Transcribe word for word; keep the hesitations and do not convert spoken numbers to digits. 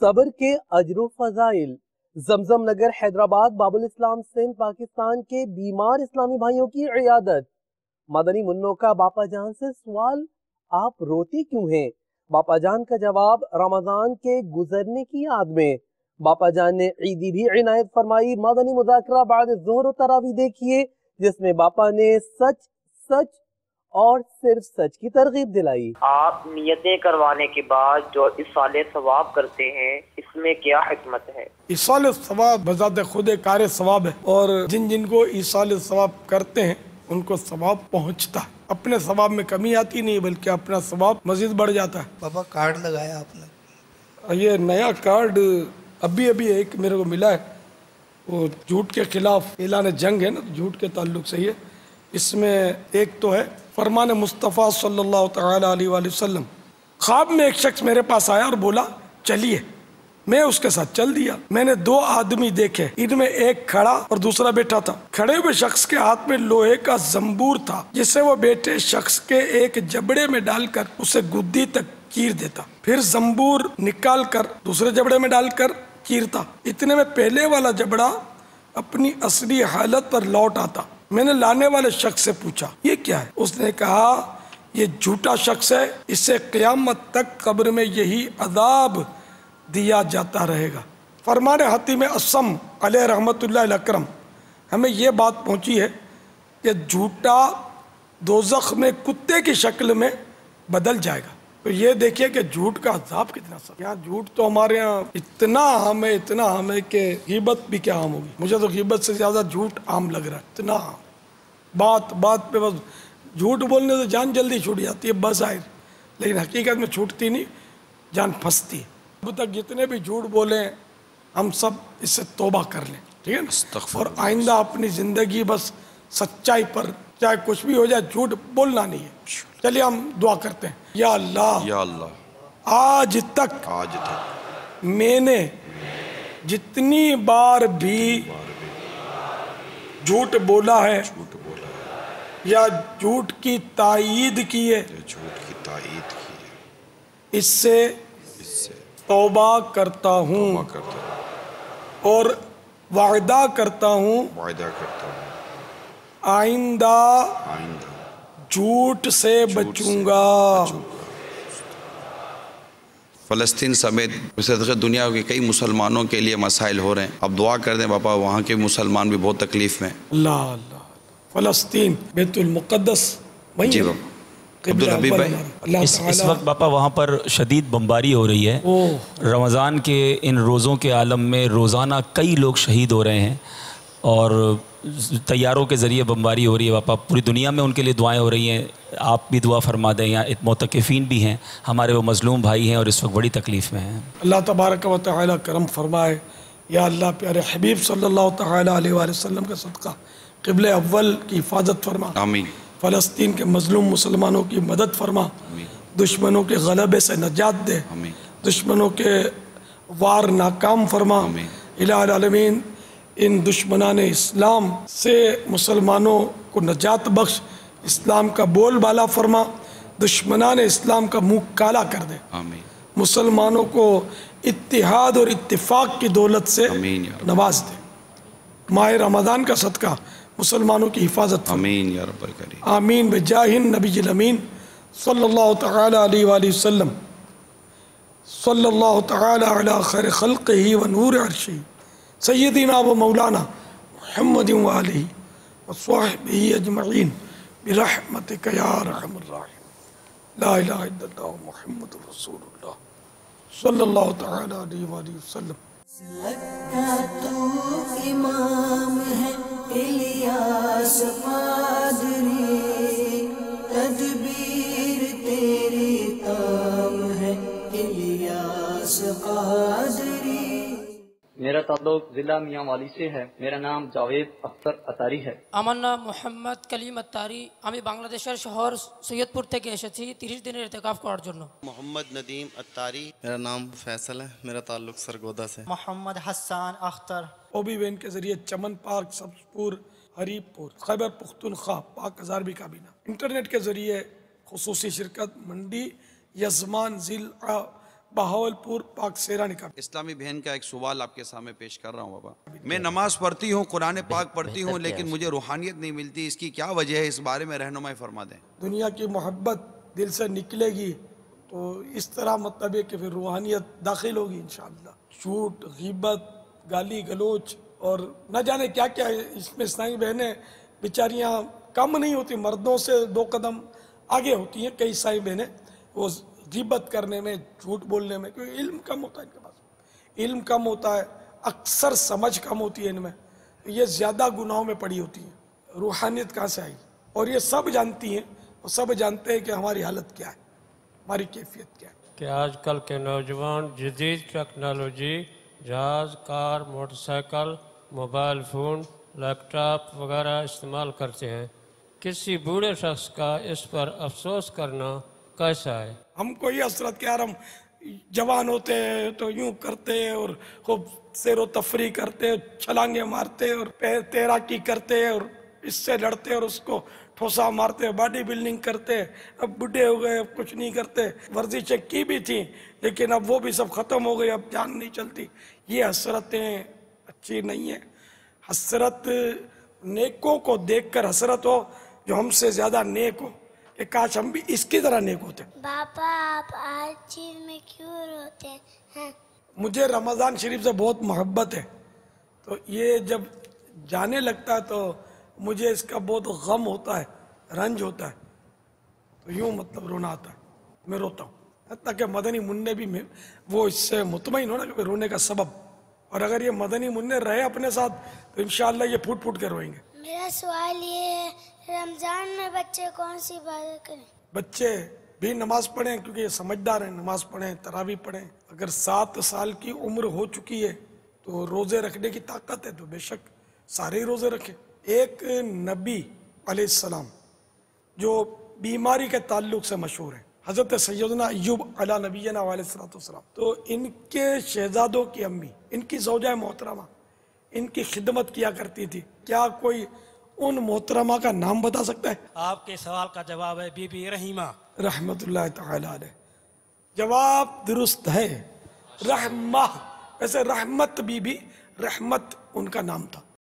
صبر کے اجر و فضائل۔ زمزم نگر حیدرآباد باب الاسلام سندھ پاکستان کے بیمار اسلامی بھائیوں کی عیادت۔ مدنی منوں کا باپا جان سے سوال، آپ روتی کیوں ہیں؟ باپا جان کا جواب، رمضان کے گزرنے کی یاد میں۔ باپا جان نے عیدی بھی عنایت فرمائی۔ مدنی مذاکرہ بعد ظہر و تراویح دیکھیے، جس میں باپا نے سچ سچ اور صرف سچ کی ترغیب دلائی۔ آپ نیتیں کروانے کے بعد جو ایصال ثواب کرتے ہیں، اس میں کیا حکمت ہے؟ ایصال ثواب بذات خود کار ثواب ہے، اور جن جن کو ایصال ثواب کرتے ہیں ان کو ثواب پہنچتا ہے، اپنے ثواب میں کمی آتی نہیں بلکہ اپنا ثواب مزید بڑھ جاتا ہے۔ بابا کارڈ لگایا آپ نے؟ یہ نیا کارڈ ابھی ابھی ایک میرے کو ملا ہے، وہ جھوٹ کے خلاف اعلان جنگ ہے نا، جھوٹ کے تعلق سے یہ اس میں ایک تو ہے فرمان مصطفیٰ صلی اللہ تعالی علیہ وآلہ وسلم۔ خواب میں ایک شخص میرے پاس آیا اور بولا چلیے، میں اس کے ساتھ چل دیا۔ میں نے دو آدمی دیکھے، ان میں ایک کھڑا اور دوسرا بیٹھا تھا۔ کھڑے ہوئے شخص کے ہاتھ میں لوہے کا زنبور تھا، جسے وہ بیٹھے شخص کے ایک جبڑے میں ڈال کر اسے گدی تک چیر دیتا، پھر زنبور نکال کر دوسرے جبڑے میں ڈال کر چیرتا۔ اتنے میں پہلے والا جبڑا اپنی اصلی حالت پر لوٹ آتا۔ میں نے لانے والے شخص سے پوچھا یہ کیا ہے؟ اس نے کہا یہ جھوٹا شخص ہے، اسے قیامت تک قبر میں یہی عذاب دیا جاتا رہے گا۔ فرمان حتیم اصم علیہ رحمت اللہ الاکرم، ہمیں یہ بات پہنچی ہے کہ جھوٹا دوزخ میں کتے کی شکل میں بدل جائے گا۔ تو یہ دیکھیے کہ جھوٹ کا عذاب کتنا سخت ہے۔ یہاں جھوٹ تو ہمارے یہاں اتنا عام ہے، اتنا عام ہے کہ غیبت بھی کیا عام ہوگی۔ مجھے تو غیبت سے زیادہ جھوٹ عام لگ رہا ہے، اتنا عام۔ بات بات پہ بس جھوٹ بولنے سے جان جلدی چھوٹ جاتی ہے بظاہر، لیکن حقیقت میں چھوٹتی نہیں، جان پھنستی ہے۔ اب تک جتنے بھی جھوٹ بولیں ہم سب اس سے توبہ کر لیں، ٹھیک ہے نا، اور آئندہ اپنی زندگی بس سچائی پر، چاہے کچھ بھی ہو جائے جھوٹ بولنا نہیں ہے۔ چلیے ہم دعا کرتے ہیں۔ یا اللہ، یا اللہ، آج تک آج تک میں نے جتنی بار بھی جھوٹ بولا ہے یا جھوٹ کی تائید کی ہے، جھوٹ کی تائید کی ہے، اس سے اس سے توبہ کرتا ہوں توبہ کرتا ہوں اور وعدہ کرتا ہوں وعدہ کرتا ہوں آئندہ آئندہ جھوٹ سے بچوں گا۔ فلسطین سمیت صدقے دنیا کے کئی مسلمانوں کے لیے مسائل ہو رہے ہیں، اب دعا کر دیں باپا، وہاں کے مسلمان بھی بہت تکلیف میں۔ اللہ اللہ، فلسطین بیت المقدس وہیں جی ہے، باپا۔ قبلہ عبدالحبیب اول بھائی، ہمارا۔ اللہ اس اس تعالیٰ وقت باپا وہاں پر شدید بمباری ہو رہی ہے۔ اوہ، رمضان کے ان روزوں کے عالم میں روزانہ کئی لوگ شہید ہو رہے ہیں، اور طیاروں کے ذریعے بمباری ہو رہی ہے باپا، پوری دنیا میں ان کے لیے دعائیں ہو رہی ہیں، آپ بھی دعا فرما دیں۔ یہاں معتکفین بھی ہیں ہمارے، وہ مظلوم بھائی ہیں اور اس وقت بڑی تکلیف میں ہیں۔ اللہ تبارک و تعالی کرم فرمائے۔ یا اللہ پیارے حبیب صلی اللہ تعالی علیہ وآلہ وسلم کا صدقہ قبلہ اول کی حفاظت فرما، آمین، فلسطین کے مظلوم مسلمانوں کی مدد فرما، دشمنوں کے غلبے سے نجات دے، آمین، دشمنوں کے وار ناکام فرما۔ آمین۔ الہ العالمین ان دشمنان اسلام سے مسلمانوں کو نجات بخش، اسلام کا بول بالا فرما، دشمنان اسلام کا منہ کالا کر دے، آمین، مسلمانوں کو اتحاد اور اتفاق کی دولت سے آمین یا رب، نواز دے۔ ماہ رمضان کا صدقہ مسلمانوں کی حفاظت فرما، آمین یا رب الکریم۔ آمین بجاہ النبی الامین صلی اللہ تعالی علیہ وآلہ وسلم، صلی اللہ تعالی علی خیر خلقہ و نور عرشہ سیدنا و مولانا محمد و آلہ و صحبہ اجمعین برحمتک یا ارحم الراحمین۔ لا الہ الا اللہ محمد رسول اللہ صلی اللہ تعالی علیہ وآلہ وسلم۔ لگتا تو امام ہے الیاس قادری، تدبیر تیری تام ہے الیاس قادری۔ میرا تعلق ضلع میاں والی سے ہے، میرا نام جاوید اختر اتاری ہے। আমার নাম মোহাম্মদ কলিম আত্তারি, আমি বাংলাদেশের শহর সৈয়দপুর থেকে এসেছি তিরিশ দিনের ইতিকাফ করার জন্য। محمد ندیم اتاری، میرا نام فیصل ہے، میرا تعلق سرگودا سے۔ Muhammad Hassan Akhtar, O B van کے ذریعے چمن پارک، سبزپور، حریب پور، خیبر پختونخوا، پاک ہزار بھی کابینہ، انٹرنیٹ کے ذریعے خصوصی شرکت منڈی یزمان ضلع बहावलपुर पाक सेरानी का। इस्लामी बहन का एक सवाल आपके सामने पेश कर रहा हूँ बाबा। मैं नमाज पढ़ती हूँ, कुरान पाक पढ़ती हूँ, लेकिन मुझे रूहानियत नहीं मिलती, इसकी क्या वजह है? इस बारे में रहनुमाई फरमा दें। दुनिया की मोहब्बत दिल से निकलेगी तो इस तरह मतलब है कि फिर रूहानियत दाखिल होगी इंशाअल्लाह। झूठ, गीबत, गाली गलोच और न जाने क्या क्या है इसमें। इस्लामी बहनें बेचारियाँ कम नहीं होती, मर्दों से दो कदम आगे होती हैं। कई इस्लामी बहनें वो गीबत करने में, झूठ बोलने में, क्योंकि इल्म कम होता है इनके पास, इल्म कम होता है, अक्सर समझ कम होती है इनमें, ये ज़्यादा गुनाहों में पड़ी होती है। रूहानियत कहाँ से आई? और ये सब जानती हैं और सब जानते हैं कि हमारी हालत क्या है, हमारी कैफियत क्या है। कि आजकल के नौजवान जदीद टेक्नोलॉजी, जहाज़, car, motorcycle, mobile phone, laptop वगैरह इस्तेमाल करते हैं। किसी बूढ़े शख्स का इस पर अफसोस करना कैसा है? हमको ये हसरत कि यार हम जवान होते हैं तो यूं करते हैं और खूब सैरो तफरी करते हैं, छलांगे मारते हैं और तैराकी करते हैं और इससे लड़ते हैं और उसको ठोसा मारते हैं, बॉडी बिल्डिंग करते हैं। अब बूढ़े हो गए, अब कुछ नहीं करते। वर्जिशें की भी थी लेकिन अब वो भी सब खत्म हो गई, अब जान नहीं चलती। ये हसरतें अच्छी नहीं है। हसरत नेकों को देखकर हसरत हो जो हमसे ज्यादा नेक हो, कि काश हम भी इसकी तरह नेक होते। पापा आप हर चीज में क्यों रोते हैं? मुझे रमजान शरीफ से बहुत मोहब्बत है, तो ये जब जाने लगता है तो मुझे इसका बहुत गम होता है, रंज होता है, तो यूं मतलब रोना आता है, मैं रोता हूँ। हत्ता कि मदनी मुन्ने भी में वो इससे मुतमईन हो ना कि रोने का सबब। और अगर ये मदनी मुन्ने रहे अपने साथ तो इंशाअल्लाह ये फूट फूट के रोएंगे। मेरा सवाल ये है, रमजान में बच्चे कौन सी इबादत करें? बच्चे भी नमाज पढ़ें क्योंकि ये समझदार हैं, नमाज पढ़ें, तरावी पढ़ें। अगर सात साल की उम्र हो चुकी है तो रोजे रखने की ताकत है तो बेशक सारे ही रोजे रखें। एक नबी अलैहिस्सलाम जो बीमारी के ताल्लुक से मशहूर है, हजरत सैयदना अय्यूब अला नबीना अलैहिस्सलाम, तो इनके शहजादों की अम्मी, इनकी ज़ौजा मोहतरमा, इनकी खिदमत किया करती थी। क्या कोई उन मोहतरमा का नाम बता सकता है? आपके सवाल का जवाब है बीबी रहीमा रहमतुल्लाह तआला अलैह। जवाब दुरुस्त है, रहमा। वैसे रहमत बीबी, रहमत उनका नाम था।